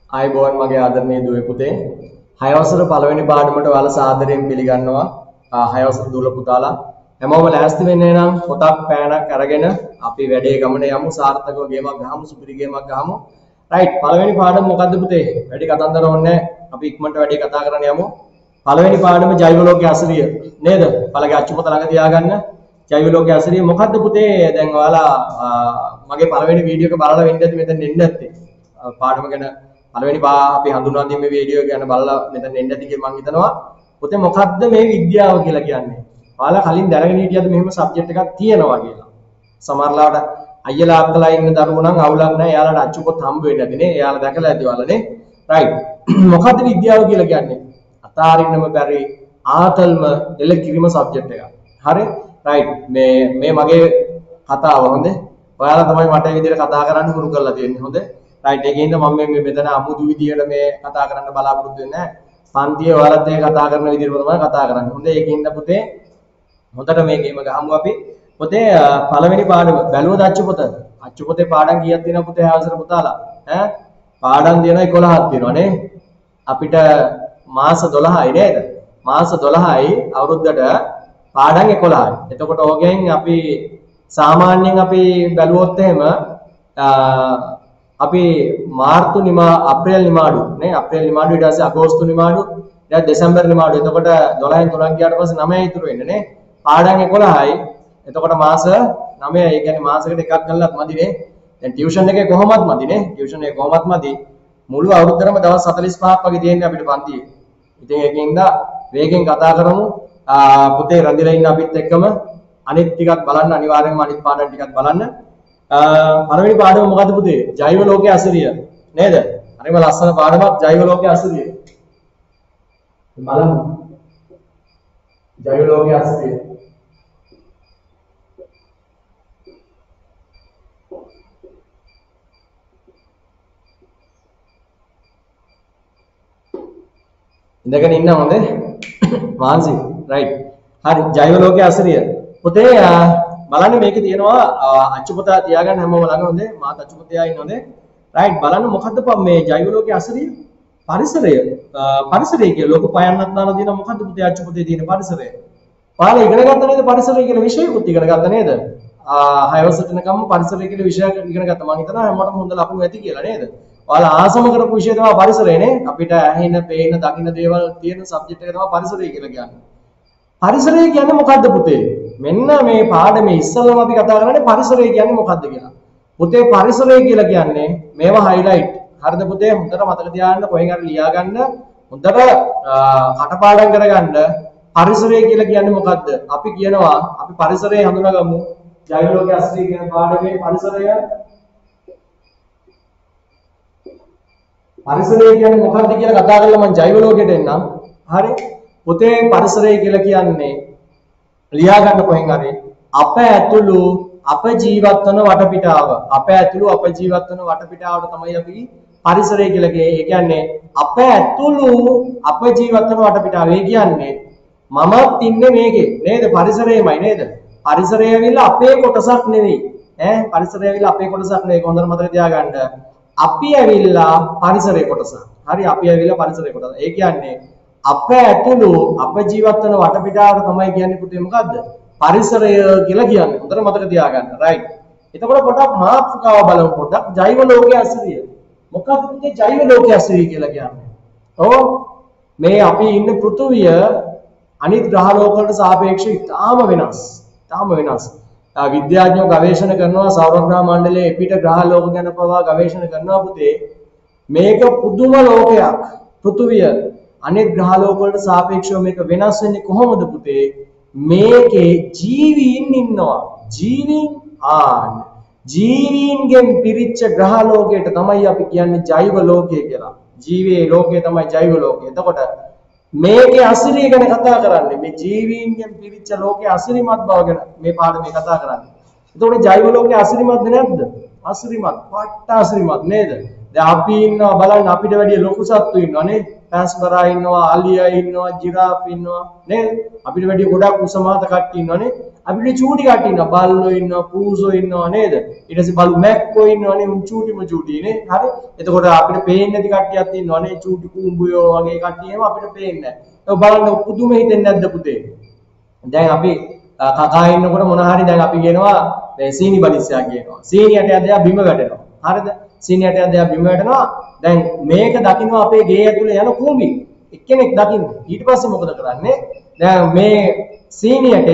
ආයුබෝවන් මගේ ආදරණීය දුවේ පුතේ 6 වසර පළවෙනි පාඩමට ඔයාලා සාදරයෙන් පිළිගන්නවා 6 වසර දුවල පුතාලා හැමෝම ලෑස්ති වෙන්නේ නම් පොතක් පෑනක් අරගෙන අපි වැඩේ ගමන යමු සාර්ථකව ගේමක් ගහමු සුපිරි ගේමක් ගහමු රයිට් පළවෙනි පාඩම මොකද්ද පුතේ වැඩි කතන්දර ඕනේ අපි ඉක්මනට වැඩේ කතා කරන්න යමු පළවෙනි පාඩම ජෛව ලෝකයේ අසිරිය නේද පළගේ අච්චුපත ළඟ තියාගන්න ජෛව ලෝකයේ අසිරිය මොකද්ද පුතේ දැන් ඔයාලා මගේ පළවෙනි වීඩියෝ එක බලලා වෙන්න ඇති මෙතන එන්න ඇත්තේ පාඩම ගැන පළවෙනි අපි හඳුන්වා දීමේ වීඩියෝ ගැන බලලා මෙතන එන්න ඇති කියලා මම හිතනවා. පුතේ මොකද්ද මේ විද්‍යාව කියලා කියන්නේ? ඔයාලා කලින් දැනගෙන හිටියද මෙහෙම සබ්ජෙක්ට් එකක් තියෙනවා කියලා? සමහරලාට අයියලා අක්කලා ඉන්න දරුවෝ නම් අවුලක් නැහැ. එයාලට අච්චුපොත් හම්බ වෙන්නේ නැති නේ. එයාලා දැකලා ඇති ඔයාලානේ. රයිට්. මොකද්ද විද්‍යාව කියලා කියන්නේ? අතාරින්නම බැරි ආතල්ම එළ කිරීම සබ්ජෙක්ට් එකක්. හරි? රයිට්. මේ මගේ කතාව හොඳේ. ඔයාලා තමයි මට මේ විදිහට කතා කරන්න හුරු කරලා තියෙන්නේ. හොඳේ. රයිට් ඒකෙන්ද මම මේ මෙතන අමුතු විදියට මේ කතා කරන්න බලාපොරොත්තු වෙන්නේ නැහැ. පන්තියේ ඔයාලත් මේ කතා කරන විදිහට තමයි කතා කරන්නේ. හොඳයි ඒකෙන්ද පුතේ හොඳට මේ ගේම ගහමු අපි. පුතේ පළවෙනි පාඩම බැලුවද අච්චුපොත? අච්චුපොතේ පාඩම් කීයක් තියෙනවද පුතේ ආවසර පුතාලා? ඈ පාඩම් තියෙනවා 11ක් තියෙනවා නේ. අපිට මාස 12යි නේද? මාස 12යි අවුරුද්දට පාඩම් 11යි. එතකොට ඕකෙන් අපි සාමාන්‍යයෙන් අපි බැලුවොත් එහෙම අපි මාර්තු අප්‍රේල් නිමාඩු නේ අප්‍රේල් නිමාඩු ඊට පස්සේ අගෝස්තු නිමාඩු ඊට දෙසැම්බර් නිමාඩු එතකොට 12න් 3ක් ගියාට පස්සේ 9 ඉතුරු වෙන්නේ නේ පාඩම් 11යි එතකොට මාස 9යි ඒ කියන්නේ මාසෙකට එකක් ගන්නලත් මදි නේ දැන් ටියුෂන් එකේ කොහොමත් මදි නේ ටියුෂන් එකේ කොහොමත් මදි මුළු අවුරුද්දටම දවස් 45ක් වගේ තියෙන්නේ අපිට පන්තියේ ඉතින් ඒකෙන්ද වේගෙන් කතා කරමු පුතේ රැඳිලා ඉන්න අපිත් එක්කම අනිත් ටිකක් බලන්න අනිවාර්යෙන්ම අනිත් පාඩම් ටිකක් බලන්න පළවෙනි පාඩම මොකද්ද පුතේ? ජෛව ලෝකයේ අසිරිය. නේද? හරිම ලස්සන පාඩමක් ජෛව ලෝකයේ අසිරිය. බලමු. ජෛව ලෝකයේ අසිරිය. ඉඳගෙන ඉන්න හොඳේ. මාන්සි. රයිට්. හරි ජෛව ලෝකයේ අසිරිය. පුතේ බලන්න මේකේ තියෙනවා අච්චුපත තියාගන්න හැමෝම ළඟ හොඳේ මාත් අච්චුපත තියා ඉන්න හොඳේ රයිට් බලන්න මොකද්ද මේ ජෛව ලෝකයේ අසිරිය පරිසරය කියලා ලෝක පයන්නත් දාලා දින මොකද්ද පුතේ අච්චුපතේ තියෙන පරිසරය ඔයාලා ඉගෙන ගත්ත නේද පරිසරය කියලා විෂයකුත් ඉගෙන ගත්ත නේද 6 වසරට යනකම් පරිසරය කියලා විෂයක් ඉගෙන ගත්තා මම හිතනවා හැමෝටම හොඳ ලකුණු ඇති කියලා නේද ඔයාලා ආසම කරපු විෂය තමයි පරිසරය නේ අපිට ඇහෙන පේන දකින්න දේවල් තියෙන සබ්ජෙක්ට් එක තමයි පරිසරය කියලා කියන්නේ පරිසරය කියන්නේ මොකද්ද පුතේ මෙන්න මේ පාඩමේ ඉස්සෙල්ලාම අපි කතා කරන්නේ පරිසරය කියන්නේ මොකද්ද කියලා. පුතේ පරිසරය කියලා කියන්නේ මේවා highlight. හරිද පුතේ? හොඳට මතක තියාගන්න කොහෙන් හරි ලියා ගන්න. හොඳට කටපාඩම් කරගන්න. පරිසරය කියලා කියන්නේ මොකද්ද? අපි කියනවා අපි පරිසරය හඳුනාගමු. ජෛව ලෝකයේ අසිරිය කියන පාඩමේ පරිසරය කියන්නේ මොකද්ද කියලා කතා කරලා මම ජෛව ලෝකයට එන්නම්. හරි? පුතේ පරිසරය කියලා කියන්නේ ලියා ගන්න කොහෙන් හරි අප ඇතුළු අප ජීවත් වන වටපිටාව අප ඇතුළු අප ජීවත් වන වටපිටාවට තමයි අපි පරිසරය කියලා කියන්නේ. ඒ කියන්නේ අප ඇතුළු අප ජීවත් වන වටපිටාව. ඒ කියන්නේ මමත් ඉන්නේ මේකේ නේද? පරිසරයමයි නේද? පරිසරය ඇවිල්ලා අපේ කොටසක් නෙවෙයි. පරිසරය ඇවිල්ලා අපේ කොටසක් නෙවෙයි. හොඳට මතක තියාගන්න. අපි ඇවිල්ලා පරිසරයේ කොටසක්. හරි අපි ඇවිල්ලා පරිසරයේ කොටස. ඒ කියන්නේ අප ඇතුළු අප ජීවත් වෙන වටපිටාවට තමයි කියන්නේ පුතේ මොකද්ද? පරිසරය කියලා කියන්නේ. හොඳට මතක තියාගන්න. රයිට්. එතකොට පොඩක් මාතෘකාව බලමු පොඩක්. ජෛව ලෝකයේ අසිරිය. මොකක්ද පුතේ ජෛව ලෝකයේ අසිරිය කියලා කියන්නේ? ඔව් මේ අපි ඉන්න පෘථුවිය අනිත් ග්‍රහ ලෝක වලට සාපේක්ෂව ඉතාම වෙනස්. ඉතාම වෙනස්. විද්‍යාඥයෝ ගවේෂණ කරනවා සෞරග්‍රහ මණ්ඩලයේ පිට ග්‍රහ ලෝක ගැන පවා ගවේෂණ කරනවා පුතේ. මේක පුදුම ලෝකයක්. පෘථුවිය අනෙක් ග්‍රහ ලෝක වලට සාපේක්ෂව මේක වෙනස් වෙන්නේ කොහොමද පුතේ මේකේ ජීවීන් ඉන්නවා ජීවීන්ගෙන් පිරිච්ච ග්‍රහ ලෝකයට තමයි අපි කියන්නේ ජෛව ලෝකය කියලා ජීවයේ ලෝකය තමයි ජෛව ලෝකය එතකොට මේකේ අසිරිය ගැන කතා කරන්නේ මේ ජීවීන්ගෙන් පිරිච්ච ලෝකයේ අසිරිමත් බව ගැන මේ පාඩමේ කතා කරන්නේ එතකොට ජෛව ලෝකයේ අසිරිමත්ද නැද්ද අසිරිමත් පට්ට අසිරිමත් නේද දැන් අපි ඉන්නවා බලන්න අපිට වැඩිය ලොකු සත්තු ඉන්නවා නේ. පැස්බරා ඉන්නවා, අලියා ඉන්නවා, ජිරාෆ් ඉන්නවා නේද? අපිට වැඩිය ගොඩක් උසමාත කට්ටිය ඉන්නවා නේ. අපිට චූටි කට්ටිය ඉන්නවා, බල්ලෝ ඉන්නවා, පූසෝ ඉන්නවා නේද? ඊට පස්සේ බලු මැක්කෝ ඉන්නවා නේ, චූටිම චූටි නේ. හරි. එතකොට අපිට පේන්නේ නැති කට්ටියක් ඉන්නවා නේ, චූටි කුඹුයෝ වගේ කට්ටිය එහෙම අපිට පේන්නේ නැහැ. ඒක බලන්න පුදුම හිතෙන්නේ නැද්ද පුතේ? දැන් අපි කකා ඉන්නකොට මොන හරි දැන් අපි කියනවා මේ සීනි බලිස්සයා කියනවා. සීනියට යද්දී බිම වැටෙනවා. හරිද? සීනියට යද්දී බිම වැටෙනවා. දැන් මේක දකින්න අපේ ගේ ඇතුලේ යන කූඹි එක්කෙනෙක් දකින්න. ඊට පස්සේ මොකද කරන්නේ? දැන් මේ සීනියට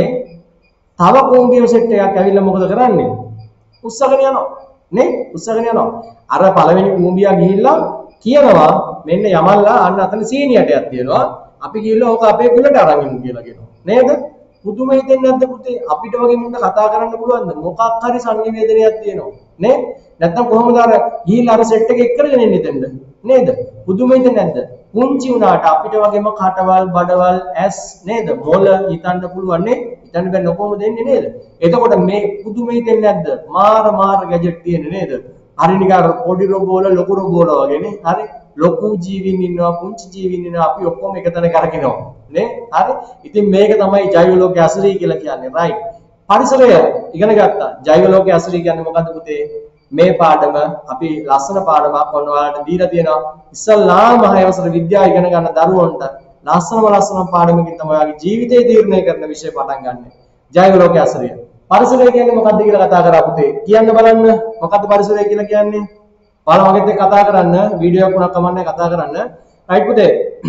තව කූඹිය සෙට් එකක් ඇවිල්ලා මොකද කරන්නේ? උස්සගෙන යනවා. නේ? උස්සගෙන යනවා. අර පළවෙනි කූඹියා ගිහිල්ලා කියනවා මෙන්න යමල්ලා අන්න අතන සීනියටයක් තියෙනවා. අපි ගිහිල්ලා ඕක අපේ කුලට අරන් ඉමු කියලා කියනවා. නේද? පුදුම හිතෙන්නේ නැද්ද පුතේ? අපිට වගේ මුන්න කතා කරන්න පුළුවන්ද? මොකක් හරි සංනිවේදනයක් තියෙනවා. නේ? නැත්තම් කොහොමද අර ගිහිල්ලා අර සෙට් එක එක්කගෙන එන්නේ දෙන්න? නේද? පුදුම හිතෙන්නේ නැද්ද? පුංචි උනාට අපිට වගේම කටවල්, බඩවල්, ඇස් නේද? මොළ හිතන්න පුළුවන් නේ? හිතන්න බෑ කොහොමද එන්නේ නේද? එතකොට මේ පුදුම හිතෙන්නේ නැද්ද? මාර ගැජට් තියෙන්නේ නේද? හරි නිකන් පොඩි රොබෝල ලොකු රොබෝල වගේ නේ? හරි? ලොකු ජීවීන් ඉන්නවා, පුංචි ජීවීන් ඉන්නවා, අපි ඔක්කොම එක තැන කරකිනවා. නේ? හරි? ඉතින් මේක තමයි ජෛව ලෝකයේ අසුරී කියලා කියන්නේ. රයිට්. පරිසරය ඉගෙන ගත්තා. ජෛව ලෝකයේ අසුරී කියන්නේ මොකද්ද පුතේ? මේ පාඩම අපි ලස්සන පාඩමක් ඔයාලට දීලා තියෙනවා. ඉස්සල්ලාම 6 වසර විද්‍යාව ඉගෙන ගන්න දරුවන්ට ලස්සන පාඩමකින් තමයි ඔයාගේ ජීවිතය තීරණය කරන විෂය පටන් ගන්න. ජෛව ලෝකයේ අසුරය. පරිසරය කියන්නේ මොකද්ද කියලා කතා කරා පුතේ. කියන්න බලන්න. මොකද්ද පරිසරය කියලා කියන්නේ? ඔයාලා මගෙත් එක්ක කතා කරන්න. වීඩියෝ එකක් උනක් කමන්නේ කතා කරන්න. රයිට් පුතේ.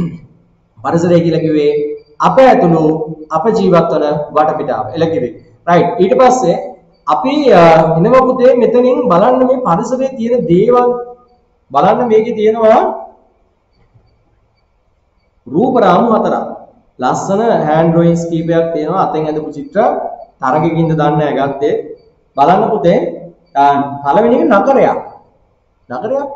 පරිසරය කියලා කිව්වේ අප ඇතුළු අප ජීවත් වන වටපිටාව. එලකිරි. රයිට්. ඊට පස්සේ අපි එනවා පුතේ මෙතනින් බලන්න මේ පරිසරයේ තියෙන දේවල් බලන්න මේකේ තියෙනවා රූප රාමු හතරක්. ලස්සන හෑන්ඩ් ඩ්‍රොයින්ස් කීපයක් තියෙනවා. අතෙන් ඇඳපු චිත්‍ර තරගකින්ද දන්නේ නැහැ ගත්තේ. බලන්න පුතේ පළවෙනි එක නගරයක්. නගරයක්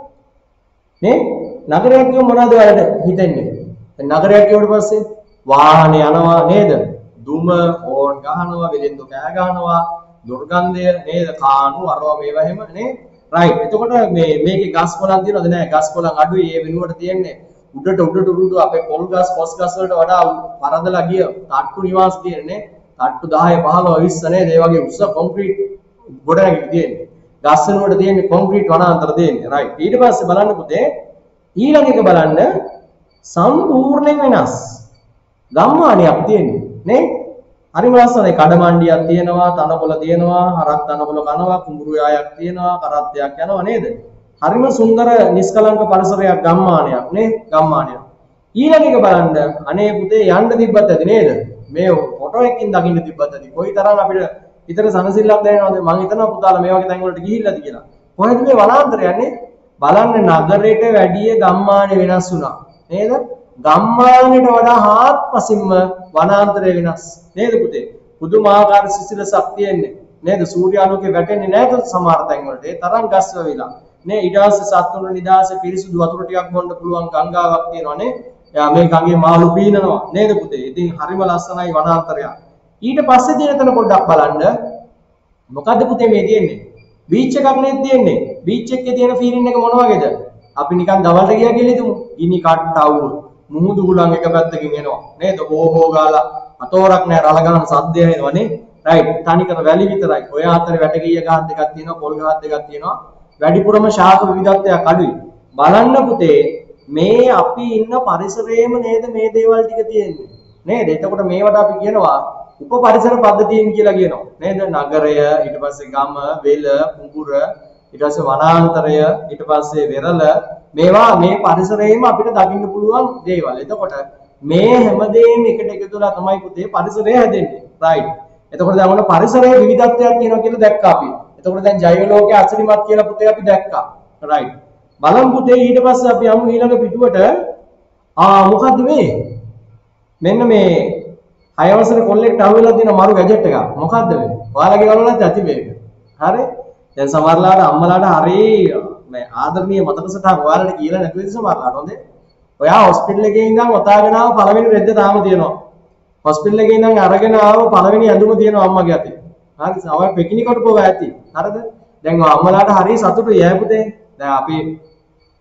නේ? නගරයක් කියව මොනවද ඔයාලට හිතෙන්නේ? නගරයක් කියවට පස්සේ වාහන යනවා නේද? දුම හෝන් ගහනවා, වෙලෙන්දු කෑ ගහනවා, දුර්ගන්ධය නේද? කාණු අරවා මේවා එහෙම නේ? රයිට්. එතකොට මේකේ ගස් කොළන් තියෙනවද? නැහැ. ගස් කොළන් අඩුයි. ඒ වෙනුවට තියෙන්නේ උඩට අපේ පොල් ගස්, පොස් ගස් වලට වඩා පරදලා ගිය තට්ටු නිවාස තියෙන්නේ. තට්ටු 10, 15, 20 නේද? ඒ වගේ උස්ස කොන්ක්‍රීට් ගොඩනැගිලි තියෙන්නේ. ගස් වෙනුවට තියෙන්නේ කොන්ක්‍රීට් වනාන්තර තියෙන්නේ. රයිට්. ඊට පස්සේ බලන්න පුතේ ඊළඟ එක බලන්න සම්පූර්ණයෙන් වෙනස් ගම්මානයක් තියෙන්නේ නේ? හරිම ලස්සනයි. කඩමණ්ඩියක් තියෙනවා, තනකොළ තියෙනවා, හරක් තනකොළ කනවා, කුඹුරු යායක් තියෙනවා, කරත්තයක් යනවා නේද? හරිම සුන්දර නිස්කලංක පරිසරයක් ගම්මානයක් නේ? ගම්මානයක්. ඊළඟ එක බලන්න අනේ පුතේ යන්න තිබ්බත් ඇති නේද? මේ ෆොටෝ එකකින් දකින්න තිබ්බත් ඇති. කොයිතරම් අපිට හිතට සනසිල්ලක් දැනෙනවද? මම හිතනවා පුතාලා මේ වගේ තැන් වලට ගිහිල්ලාද කියලා. කොහෙද මේ වනාන්තරය යන්නේ? බලන්න නගරයට වැඩිය ගම්මානේ වෙනස් වුණා. නේද? ගම්මානයට වඩා හාත්පසින්ම වනාන්තරය වෙනස්. නේද පුතේ? පුදුමාකාර සිසිලසක් තියෙන්නේ. නේද? සූර්යාලෝකේ වැටෙන්නේ නැහැ සමහර තැන් වලට. ඒ තරම් ගස් වෙවිලා. නේ ඊට පස්සේ සත්තුන් නිදාසේ පිරිසුදු වතුර ටිකක් බොන්න පුළුවන් ගංගාවක් තියෙනවා නේ. එයා මේ ගඟේ මාළු පීනනවා. නේද පුතේ? ඉතින් හරිම ලස්සනයි වනාන්තරයක්. ඊට පස්සේ තියෙන තැන පොඩ්ඩක් බලන්න. මොකද්ද පුතේ මේ තියෙන්නේ? බීච් එකක් නේද තියෙන්නේ? බීච් එකේ තියෙන ෆීලින් එක මොන වගේද? අපි නිකන් දවල්ට ගියා කියලා හිතමු. ගිනි කට්ටවුව මුහුදු ගුලන් එක පැත්තකින් එනවා. නේද? හෝ ගාලා අතෝරක් නෑ රළ ගන්න සද්දය එනවා නේ. රයිට්. තනිකර වැලි විතරයි. ඔය අතරේ වැටගිය ගහක් දෙකක් තියෙනවා, පොල් ගහක් දෙකක් තියෙනවා. වැඩිපුරම ශාක විවිධත්වයක් අඩුයි. බලන්න පුතේ මේ අපි ඉන්න පරිසරයේම නේද මේ දේවල් ටික තියෙන්නේ. නේද? එතකොට මේවට අපි කියනවා උපපරිසර පද්ධතීන් කියලා කියනවා. නේද? නගරය, ඊට පස්සේ ගම, වෙල, කුඹුර, ඊට පස්සේ වනාන්තරය, ඊට පස්සේ වෙරළ මේවා මේ පරිසරයේම අපිට දකින්න පුළුවන් දේවල්. එතකොට මේ හැමදේම එකට එකතු වෙලා තමයි පුතේ පරිසරය හැදෙන්නේ. රයිට්. එතකොට දැන් ඔන්න පරිසරයේ විවිධත්වයක් තියෙනවා කියලා දැක්කා අපි. එතකොට දැන් ජෛව ලෝකයේ අසිරිමත් කියලා පුතේ අපි දැක්කා. රයිට්. බලමු පුතේ ඊට පස්සේ අපි යමු ඊළඟ පිටුවට. මොකද්ද මේ? මෙන්න මේ 6 වසරේ කොල්ලෙක්ට අහුවෙලා තියෙන මරු ගැජට් එකක්. මොකද්ද මේ? ඔයාලගේ වලවත් ඇති මේක. හරි? දැන් සමහරලාට අම්මලාට හරි මේ ආදරණීය මතක සටහන් ඔයාලට කියලා නැතුව ඉතින් සමහරලාට හොඳේ. ඔයා හොස්පිටල් එකේ ඉඳන් ඔතාගෙන ආව පළවෙනි රෙද්ද තාම තියෙනවා. හොස්පිටල් එකේ ඉඳන් අරගෙන ආව පළවෙනි ඇඳුම තියෙනවා අම්මගේ අතේ. හරි සමහර පිකිනිකට පොව ඇති. හරිද? දැන් අම්මලාට හරි සතුටුයි ඈ පුතේ. දැන් අපි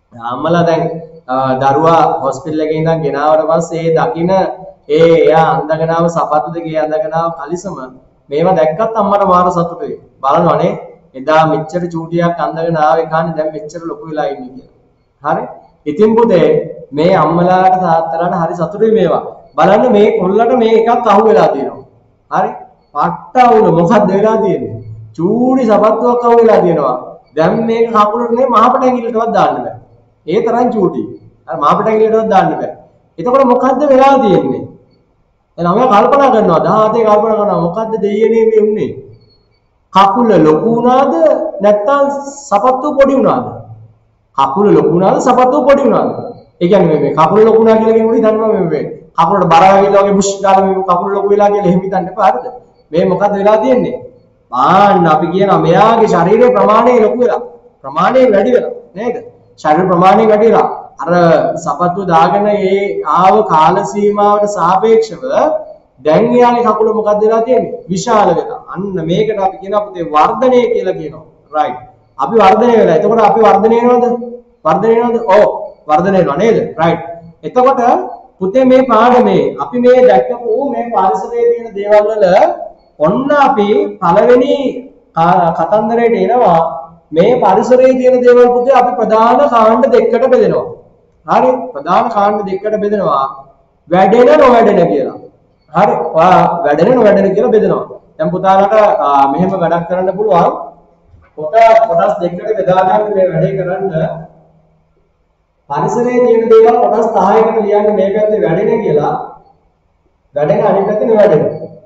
අම්මලා දැන් දරුවා හොස්පිටල් එකේ ඉඳන් ගෙනාවට පස්සේ ඒ දකින එයා අඳගෙන ආව සපත්තු දෙකේ අඳගෙන ආව කලිසම මේවා දැක්කත් අම්මට මාර සතුටුයි. බලනවනේ එදා මෙච්චර චූටියක් අඳගෙන ආවේ කාන්නේ දැන් මෙච්චර ලොකු වෙලා ඉන්නේ කියලා. හරි? ඉතින් පුතේ මේ අම්මලාට තාත්තලාට හරි සතුටුයි මේවා. බලන්න මේ කොල්ලට මේ එකක් අහු වෙලා තියෙනවා. හරි? පට්ටවුල මොකක්ද වෙලා තියෙන්නේ? චූටි සපත්තුවක් අහු වෙලා තියෙනවා. දැන් මේක කකුලට නේ මහපට ඇඟිල්ලටවත් දාන්න බෑ. ඒ තරම් චූටි. අර මහපට ඇඟිල්ලටවත් දාන්න බෑ. එතකොට මොකද්ද වෙලා තියෙන්නේ? එහෙනම් අපි කල්පනා කරනවා 17 කල්පනා කරනවා මොකද්ද දෙයියනේ මේ උන්නේ? කකුල ලොකු වුණාද නැත්නම් සපත්තු පොඩි වුණාද? කකුල ලොකු වුණාද සපත්තු පොඩි වුණාද? ඒ කියන්නේ මේ කකුල ලොකු වුණා කියලා කියනකොට හිතන්න මේ කකුලට බර වැවිලා වගේ බුෂ් දාලා මේ කකුල ලොකු වෙලා කියලා එහෙම හිතන්න එපා හරිද? මේ මොකද්ද වෙලා තියෙන්නේ? ආන්න අපි කියනවා මෙයාගේ ශරීරයේ ප්‍රමාණය ලොකු වෙලා ප්‍රමාණය වැඩි වෙලා නේද? ශරීර ප්‍රමාණය වැඩි වෙලා අර සපත්තු දාගෙන ඒ ආව කාල සීමාවට සාපේක්ෂව දැන් එයාගේ කකුල මොකක්ද වෙලා තියෙන්නේ? විශාල වෙලා. අන්න මේකට අපි කියනවා පුතේ වර්ධනය කියලා කියනවා. රයිට්. අපි වර්ධනය වෙලා. එතකොට අපි වර්ධනය වෙනවද? වර්ධනය වෙනවද? ඔව්. වර්ධනය වෙනවා නේද? රයිට්. එතකොට පුතේ මේ පාඩමේ අපි මේ දැක්කපු මේ පරිසරයේ තියෙන දේවල් වල ඔන්න අපි පළවෙනි කතන්දරයට එනවා මේ පරිසරයේ තියෙන දේවල් පුතේ අපි ප්‍රධාන කාණ්ඩ දෙකකට බෙදෙනවා. හරි? ප්‍රධාන කාණ්ඩ දෙකකට බෙදෙනවා. වැඩෙන නොවැඩෙන කියලා. හරි? ඔයා වැඩෙන නොවැඩෙන කියලා බෙදෙනවා. දැන් පුතාලට මෙහෙම වැඩක් කරන්න පුළුවන්. කොටස් දෙකකට බෙදා ගන්න මේ වැඩේ කරන්න පරිසරයේ තියෙන දේවල් කොටස් 10කට ලියන්න මේ පැත්තේ වැඩෙන කියලා. වැඩෙන අනිත් පැත්තේ නොවැඩෙන.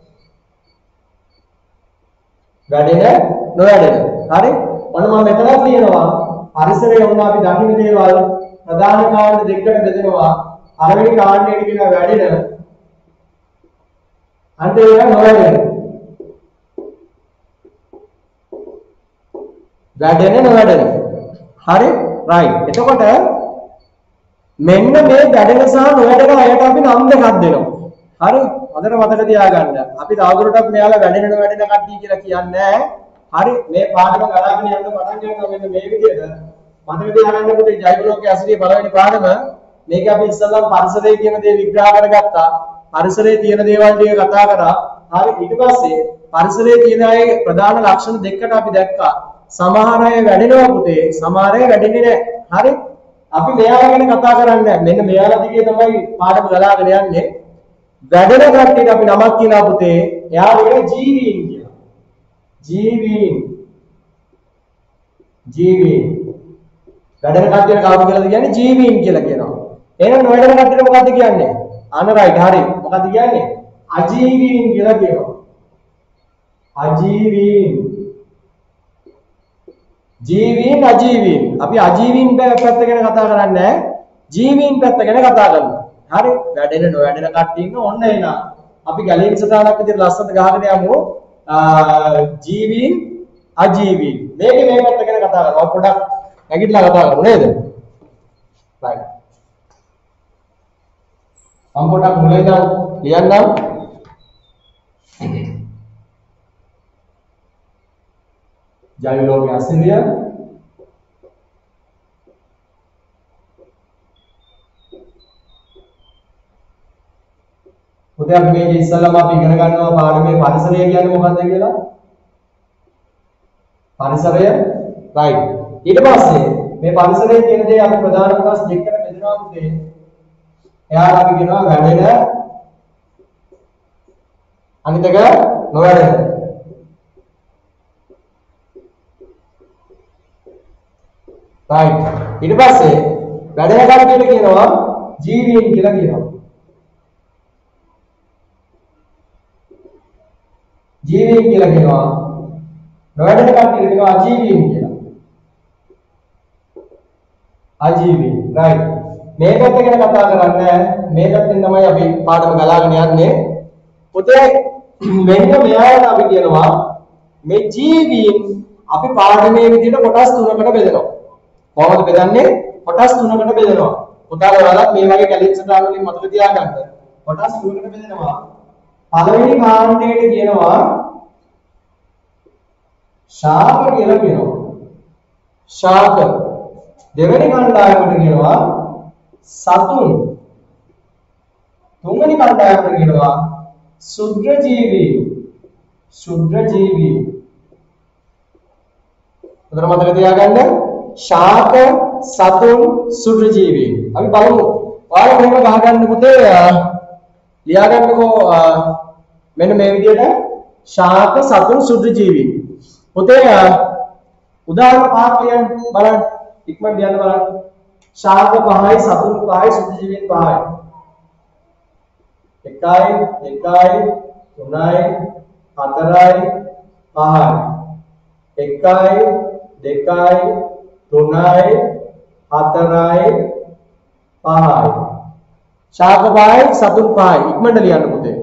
වැඩෙන නොවැඩෙන. හරි? ඔන්න මම මෙතනක් ලියනවා පරිසරයේ වුණා අපි දකින්න දේවල් ප්‍රධාන කාණ්ඩ දෙකකට බෙදෙනවා. පළවෙනි කාණ්ඩයට කියනවා වැඩෙන. අන්තිම එක නොවැඩෙන. වැඩෙන නොවැඩෙන. හරි? රයිට්. එතකොට මෙන්න මේ වැඩෙන සහ නොවැඩෙන අයට අපි නම් දෙකක් දෙනවා. හරි? හොඳට මතක තියාගන්න. අපි තවදුරටත් මෙයාලා වැඩෙන නොවැඩෙන කට්ටිය කියලා කියන්නේ නැහැ. හරි? මේ පාඩම ගලාගෙන යන්න පටන් ගන්නවා මෙන්න මේ විදිහට. මතක තියාගන්න පුතේ ජෛවලෝකයේ ඇසුරේ පළවෙනි පාඩම මේක අපි ඉස්සල්ලාම පරිසරය කියන දේ විග්‍රහ කරගත්තා. පරිසරයේ තියෙන දේවල් ටික කතා කරා. හරි? ඊට පස්සේ පරිසරයේ තියෙන අය ප්‍රධාන ලක්ෂණ දෙකකට අපි දැක්කා. සමහර අය වැඩෙනවා පුතේ, සමහර අය වැඩෙන්නේ නැහැ. හරි? අපි මෙයාලා ගැන කතා කරන්නේ නැහැ. මෙන්න මෙයාලා දිගේ තමයි පාඩම ගලාගෙන යන්නේ. වැඩෙන කට්ටියට අපි නමක් කියනවා පුතේ. එයාලා ජීවීන් කියලා. ජීවීන්. ජීවීන්. වැඩෙන කට්ටියට කවුද කියලාද කියන්නේ? ජීවීන් කියලා කියනවා. එහෙනම් නොවැඩෙන කට්ටියට මොකද්ද කියන්නේ? අන්න රයිට්. හරි. මොකද්ද කියන්නේ? අජීවීන් කියලා කියනවා. අජීවීන්. ජීවීන් අජීවීන්. අපි අජීවීන් පැත්ත ගැන කතා කරන්නේ නැහැ. ජීවීන් පැත්ත ගැන කතා කරනවා. හරි? වැඩෙන නොවැඩෙන කට්ටිය ඉන්න ඔන්න එන. අපි ගැලීම් සටහනක් විදිහට ලස්සනට ගහගෙන යමු. ජීවීන් අජීවීන්. මේකේ මේ පැත්ත ගැන කතා කරනවා. පොඩක් නැගිටලා කතා කරමු නේද? right. මම පොඩක් මුලින්ම ලියන්නම්. ජෛවලෝකයේ අසිරිය පුතේ අපි මේ ඉස්සල්ලාම අපි ඉගෙන ගන්නවා පාඩමේ පරිසරය කියන්නේ මොකක්ද කියලා. පරිසරය right. ඊට පස්සේ මේ පරිසරයේ තියෙන දේ අපි ප්‍රධාන කොටස් දෙකකට බෙදනවා පුතේ. එයාලා අපි කියනවා වැඩෙන අනිත් එක නොවැඩෙන. right. ඊට පස්සේ වැඩෙන කට්ටියට කියනවා ජීවීන් කියලා කියනවා. ජීවීන් කියලා කියනවා. නොවැඩෙන කට්ටියට කියනවා අජීවීන් කියලා. අජීවීන්. right. මේ පැත්ත ගැන කතා කරන්නේ මේ පැත්තෙන් තමයි අපි පාඩම ගලාගෙන යන්නේ. පුතේ මෙන්න මෙයාට අපි කියනවා මේ ජීවීන් අපි පාඩමේ විදිහට කොටස් තුනකට බෙදනවා. කොහොමද බෙදන්නේ? කොටස් තුනකට බෙදනවා. පුතාලා මේ වගේ කැලින් සටහන් වලින් මතක තියාගන්න. කොටස් තුනකට බෙදනවා. පළවෙනි කාණ්ඩයට කියනවා ශාක කියලා කියනවා. ශාක. දෙවෙනි කණ්ඩායමට කියනවා සතුන්. තුන්වෙනි කණ්ඩායමට කියනවා ශුද්‍රජීවී. ශුද්‍රජීවී. උතර මතක තියාගන්න ශාක සතුන් ශුද්‍රජීවී. අපි බලමු. ඔයාලා මෙහෙම ගහගන්න පුතේ ලියාගන්නකෝ මෙන්න මේ විදිහට ශාක සතුන් ශුද්‍රජීවී. පුතේ උදාහරණ පහක් කියන්න බලන්න. ඉක්මන් කියන්න බලන්න. ශාක 5යි සතුන් 5යි ශුද්‍රජීවීන් 5යි. 1යි 2යි 3යි 4යි 5යි. 1යි 2යි 3යි 4යි 5යි. ශාක 5යි සතුන් 5යි. ඉක්මනට ලියන්න පුතේ.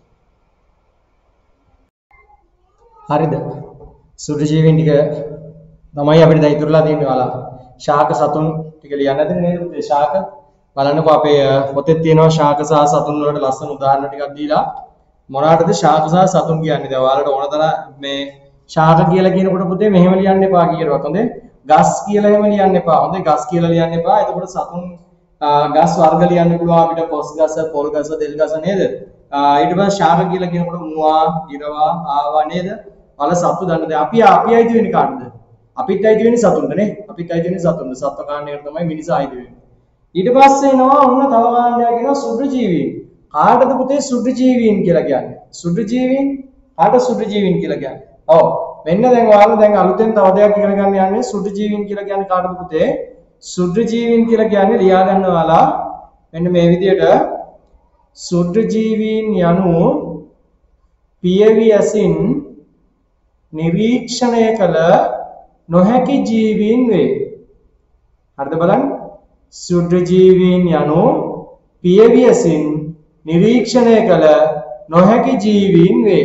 හරිද? ශුද්‍රජීවීන් ටික තමයි අපිට දැන් ඉතුරුලා තියෙන්නේ ඔයාලා. ශාක සතුන් ටික ලියන්න ඇතිනේ නේද පුතේ? ශාක බලන්නකෝ අපේ පොතේ තියෙනවා ශාක සහ සතුන් වලට ලස්සන උදාහරණ ටිකක් දීලා මොනවාටද ශාක සහ සතුන් කියන්නේ? දැන් ඔයාලට ඕන තරම් මේ ශාක කියලා කියනකොට පුතේ මෙහෙම ලියන්න එපා කියනවා. හොඳේ. ගස් කියලා එහෙම ලියන්න එපා. හොඳේ ගස් කියලා ලියන්න එපා. එතකොට සතුන් ගස් වර්ග ලියන්න පුළුවන් අපිට පොස් ගස, පොල් ගස, දෙල් ගස නේද? ඊට පස්සේ ශාක කියලා කියනකොට මුවා, ඉරවා, ආවා නේද? වල සතු දන්න. දැන් අපි අයිති වෙන්නේ කාටද? අපිත් අයිති වෙන්නේ සතුන්ට නේ. අපිත් අයිති වෙන්නේ සතුන්ට. සත්ව කාණ්ඩයට තමයි මිනිසා අයිති වෙන්නේ. ඊට පස්සේ එනවා ඔන්න තව කාණ්ඩයක් එනවා ශුද්‍රජීවීන්. කාටද පුතේ ශුද්‍රජීවීන් කියලා කියන්නේ? ශුද්‍රජීවීන් කාටද ශුද්‍රජීවීන් කියලා කියන්නේ? ඔව්. මෙන්න දැන් ඔයාලා දැන් අලුතෙන් තව දෙයක් ඉගෙන ගන්න යන්නේ ශුද්‍රජීවීන් කියලා කියන්නේ කාටද පුතේ? ශුද්‍රජීවීන් කියලා කියන්නේ ලියා ගන්න ඔයාලා මෙන්න මේ විදිහට ශුද්‍රජීවීන් යනු පියවි ඇසින් නිරීක්ෂණය කළ නොහැකි ජීවීන් වේ. හරිද බලන්න? ශුද්‍රජීවීන් යනු පියවි ඇසින් නිරීක්ෂණය කළ නොහැකි ජීවීන් වේ.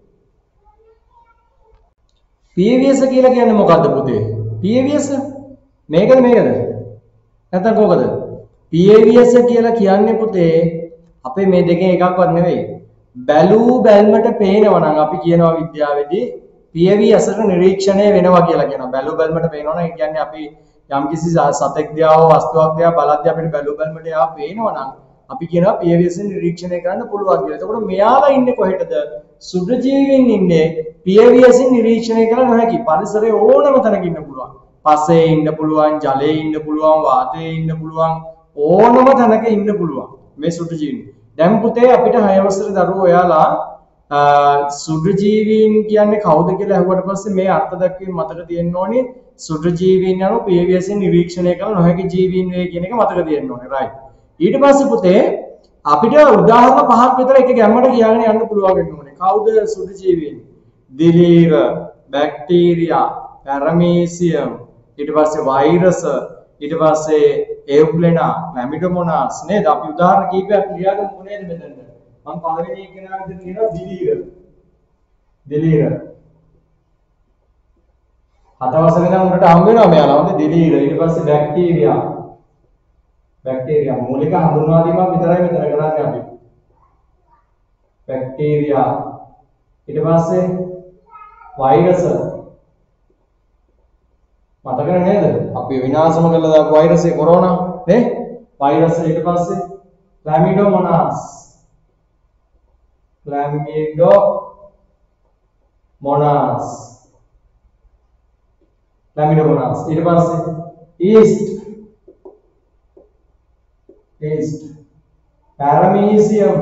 පියවියස කියලා කියන්නේ මොකද්ද පුතේ? පියවියස මේකද? නැත්නම් කොකද? පියවියස කියලා කියන්නේ පුතේ අපේ මේ දෙකෙන් එකක්වත් නෙවෙයි. බැලූ බැල්මට පේනවා නම් අපි කියනවා විද්‍යාවේදී පියවියසට නිරීක්ෂණය වෙනවා කියලා කියනවා. බැලූ බැල්මට පේනවා නම් ඒ කියන්නේ අපි යම්කිසි සතෙක් දිහා හෝ වස්තුවක් දිහා බලද්දී අපිට බැලූ බැල්මට එයා පේනවා නම් අපි කියනවා පියවියසෙන් නිරීක්ෂණය කරන්න පුළුවන් කියලා. එතකොට මෙයාලා ඉන්නේ කොහෙටද? ශුද්‍රජීවීන් ඉන්නේ පියවියසෙන් නිරීක්ෂණය කළ නොහැකි පරිසරයේ ඕනම තැනක ඉන්න පුළුවන්. පසේ ඉන්න පුළුවන්, ජලයේ ඉන්න පුළුවන්, වාතයේ ඉන්න පුළුවන්, ඕනම තැනක ඉන්න පුළුවන් මේ ශුද්‍රජීවීන්. දැන් පුතේ අපිට 6 වසරේ දරුවෝ ඔයාලා ශුද්‍රජීවීන් කියන්නේ කවුද කියලා අහුවට පස්සේ මේ අර්ථ දැක්වීම මතක තියෙන්න ඕනේ. ශුද්‍රජීවීන් යනු පියවියසෙන් නිරීක්ෂණය කළ නොහැකි ජීවීන් වේ කියන එක මතක තියෙන්න ඕනේ. රයිට්. ඊට පස්සේ පුතේ අපිට උදාහරණ පහක් විතර එක ගැම්මට කියාගෙන යන්න පුළුවන් වෙන්න ඕනේ. කවුද ශුද්‍රජීවීන්? දිලීර, බැක්ටීරියා, පැරමීසියම්, ඊට පස්සේ වෛරස්, ඊට පස්සේ ඒව්ප්ලෙනා, ක්ලැමිඩෝමොනාස් නේද? අපි උදාහරණ කීපයක් ලියාගමු නේද මෙතනට. මම පළවෙනි එක කෙනා විදිහට කියනවා දිලීර. දිලීර. 7 වසරේ ඉඳන් උන්ට හම් වෙනවා මෙයාලා. හොඳ දිලීර. ඊට පස්සේ බැක්ටීරියා. බැක්ටීරියා මූලික හඳුන්වා දීමක් විතරයි මෙතන කරන්නේ අපි. බැක්ටීරියා. ඊට පස්සේ වෛරස්. මතක නේද? අපි විනාශම කළා දාපු වෛරස් ඒ කොරෝනා නේ? වෛරස් ඊට පස්සේ ක්ලැමිඩෝමොනාස්. ක්ලැමිඩෝමොනාස් ඊට පස්සේ ඊස්ට් පැරමීසියම්.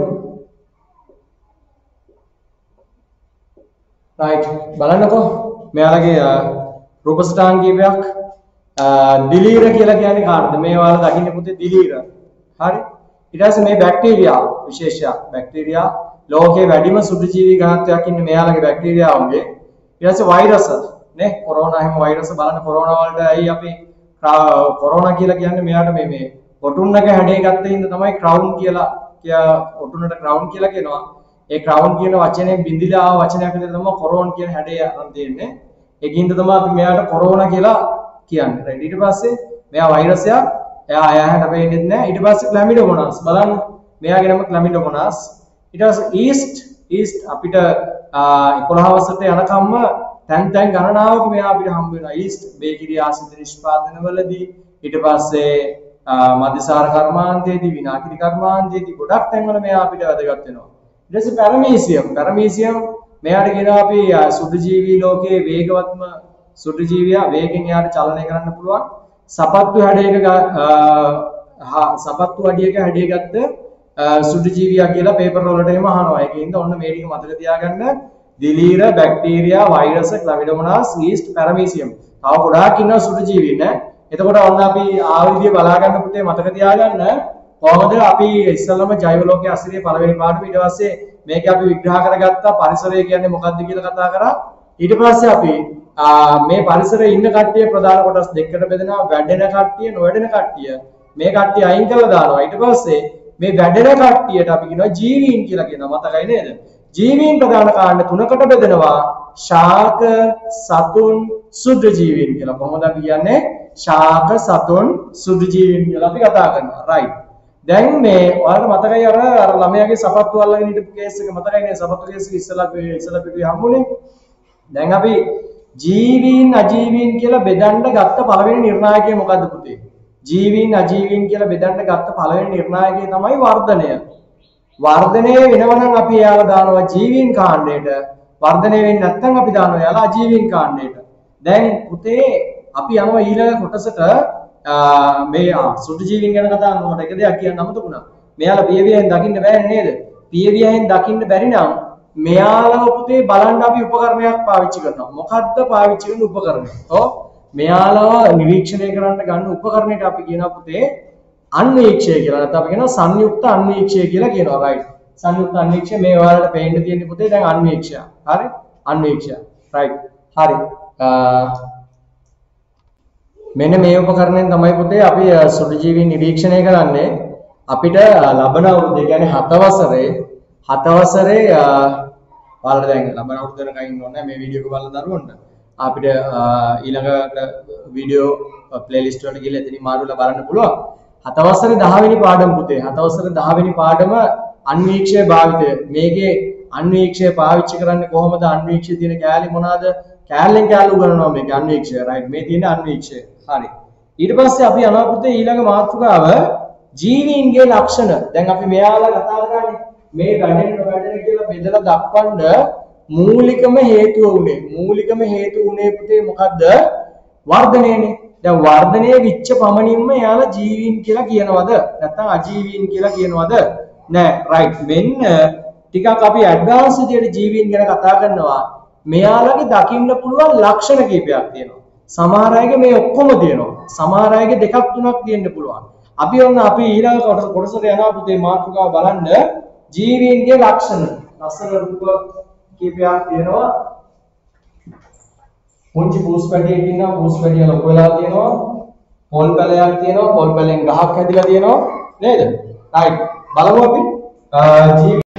රයිට්. බලන්නකෝ මෙයාලගේ රූපසටහන් කීපයක්. දිලීර කියලා කියන්නේ කාටද? මේ ඔයාලා දකින්න පුතේ දිලීර. හරි. ඊට පස්සේ මේ බැක්ටීරියා විශේෂයක්. බැක්ටීරියා ලෝකයේ වැඩිම සුදුජීවී ඝනත්වයක් ඉන්නේ මෙයාලගේ බැක්ටීරියාවගේ. ඊට පස්සේ වෛරස් නේ? කොරෝනා හැම වෛරස් බලන්න කොරෝනා වලට ඇයි අපි කොරෝනා කියලා කියන්නේ මෙයාට මේ ඔටුන්නක හැඩය ගත්තේ ඉන්න තමයි ක්‍රවුන් කියලා ඔටුන්නට ක්‍රවුන් කියලා කියනවා. ඒ ක්‍රවුන් කියන වචනේ බින්දිලා ආව වචනයක් විදිහට තමයි කොරෝන් කියන හැඩය අරන් තියෙන්නේ. ඒකින්ද තමයි අපි මෙයාට කොරෝනා කියලා කියන්නේ. රයිට්. ඊට පස්සේ මෙයා වෛරසයක්. එයා අයහට පෙන්නේ නැහැ. ඊට පස්සේ ක්ලැමිඩෝමොනාස් බලන්න. මෙයාගේ නම ක්ලැමිඩෝමොනාස්. ඊට පස්සේ ඊස්ට් අපිට 11 වසරට යනකම්ම තැන් ගණනාවක මෙයා අපිට හම්බ වෙනවා. ඊස්ට් බේකිරි ආසිත නිෂ්පාදනවලදී ඊට පස්සේ මධ්‍යසාර කර්මාන්තයේදී විනාකිරි කර්මාන්තයේදී ගොඩක් තැන්වල මෙයා අපිට වැදගත් වෙනවා. ඊට පස්සේ පැරමීසියම් මෙයාට කියනවා අපි සුදු ජීවී ලෝකයේ වේගවත්ම සුදු ජීවියා වේගෙන් එයාට චලනය කරන්න පුළුවන්. සපත්තු අඩියක හැඩයකට සුදු ජීවියා කියලා පේපර් වලට එහෙම අහනවා. ඒකින්ද ඔන්න මේ ටික මතක තියාගන්න. දිලීර, bacteria, virus, Chlamydomonas, yeast, Paramecium. තව ගොඩාක් ඉන්නවා සුදු ජීවීන් නේ. එතකොට ඔන්න අපි ආවිදිය බලා ගන්න පුතේ මතක තියාගන්න. කොහොමද අපි ඉස්සෙල්ලාම ජෛව ලෝකයේ අසිරිය පළවෙනි පාඩම ඊට පස්සේ මේක අපි විග්‍රහ කරගත්තා පරිසරය කියන්නේ මොකක්ද කියලා කතා කරා. ඊට පස්සේ අපි මේ පරිසරයේ ඉන්න කට්ටිය ප්‍රධාන කොටස් දෙකකට බෙදෙනවා. වැඩෙන කට්ටිය, නොවැඩෙන කට්ටිය. මේ කට්ටිය අයින් කරලා දානවා. ඊට පස්සේ මේ වැඩෙන කට්ටියට අපි කියනවා ජීවීන් කියලා කියනවා. මතකයි නේද? ජීවීන් ප්‍රධාන කාණ්ඩ තුනකට බෙදෙනවා. ශාක, සතුන්, සුදු ජීවීන් කියලා. කොහොමද අපි කියන්නේ? ශාක, සතුන්, සුදු ජීවීන් කියලා අපි කතා කරනවා. රයිට්. දැන් මේ ඔයාලට මතකයි අර ළමයාගේ සපත්තු අල්ලගෙන හිටපු කේස් එක මතකයි නේ? සපත්තු කේස් එක ඉස්සලා පිටුවේ හම්බුනේ. දැන් අපි ජීවීන් අජීවීන් කියලා බෙදන්න ගත්ත පළවෙනි නිර්ණායකය මොකද්ද පුතේ? ජීවීන් අජීවීන් කියලා බෙදන්න ගත්ත පළවෙනි නිර්ණායකය තමයි වර්ධනය. වර්ධනය වෙනවා නම් අපි එයාලා දානවා ජීවීන් කාණ්ඩයට. වර්ධනය වෙන්නේ නැත්නම් අපි දානවා එයාලා අජීවීන් කාණ්ඩයට. දැන් පුතේ අපි යනවා ඊළඟ කොටසට මේ සුදු ජීවීන් ගැන කතා කරනකොට එක දෙයක් කියන්න අමතකුණා. මෙයාලා පියවියෙන් දකින්න බෑනේ නේද? පියවියෙන් දකින්න බැරි නම් මෙයාලව පුතේ බලන්න අපි උපකරණයක් පාවිච්චි කරනවා. මොකද්ද පාවිච්චි කරන උපකරණය? ඔව් මෙයාලව නිරීක්ෂණය කරන්න ගන්න උපකරණයට අපි කියනවා පුතේ අන්වීක්ෂය කියලා. නැත්නම් අපි කියනවා සංයුක්ත අන්වීක්ෂය කියලා කියනවා. රයිට්. සංයුක්ත අන්වීක්ෂය මේ ඔයාලට පේන්න තියෙන්නේ පුතේ දැන් අන්වීක්ෂය. හරි? අන්වීක්ෂය. රයිට්. හරි. මෙන්න මේ උපකරණයෙන් තමයි පුතේ අපි සුදු ජීවීන් නිරීක්ෂණය කරන්නේ. අපිට ලබන අවුරුද්දේ කියන්නේ 7 වසරේ ඔයාලා දැන් ලබන අවුරුද්දේ කයින් ඉන්න ඕනේ මේ වීඩියෝ එක බලලා දරුවන්ට. අපිට ඊළඟට වීඩියෝ ප්ලේලිස්ට් වලට ගිහලා එතනින් මාරුවලා බලන්න පුළුවන්. 7 වසරේ 10 වෙනි පාඩම පුතේ. 7 වසරේ 10 වෙනි පාඩම අන්වීක්ෂය භාවිතය. මේකේ අන්වීක්ෂය පාවිච්චි කරන්නේ කොහොමද? අන්වීක්ෂයේ තියෙන කෑලි මොනවාද? කෑල්ලෙන් කෑල්ල උගන්වනවා මේක අන්වීක්ෂය. රයිට්. මේ තියෙන අන්වීක්ෂය. හරි. ඊට පස්සේ අපි යනවා පුතේ ඊළඟ මාතෘකාව ජීවීන්ගේ ලක්ෂණ. දැන් අපි මෙයාලා කතා කරන්නේ මේ වැඩෙන කියලා බෙදලා දක්වන්න මූලිකම හේතුව උනේ පුතේ මොකද්ද? වර්ධනයනේ. දැන් වර්ධනයේ විච්ච පමණින්ම එයාලා ජීවීන් කියලා කියනවද? නැත්නම් අජීවීන් කියලා කියනවද? නෑ. රයිට්. මෙන්න ටිකක් අපි ඇඩ්වාන්ස් විදියට ජීවීන් ගැන කතා කරනවා. මෙයාලගේ දකින්න පුළුවන් ලක්ෂණ කීපයක් තියෙනවා. සමහර අයගේ මේ ඔක්කොම තියෙනවා. සමහර අයගේ දෙකක් තුනක් තියෙන්න පුළුවන්. අපි ඊළඟ කොටසට යනවා පුතේ මාතෘකාව බලන්න. ජීවීන්ගේ ලක්ෂණ. ලස්සන රූප කීපයක් තියෙනවා. පුංචි පූස් පැටියෙක් ඉන්නවා. පූස් පැටිය ලොකු වෙලා තියෙනවා. පොල් පැලයක් තියෙනවා. පොල් පැලෙන් ගහක් හැදිලා තියෙනවා. නේද? රයිට්. බලමු අපි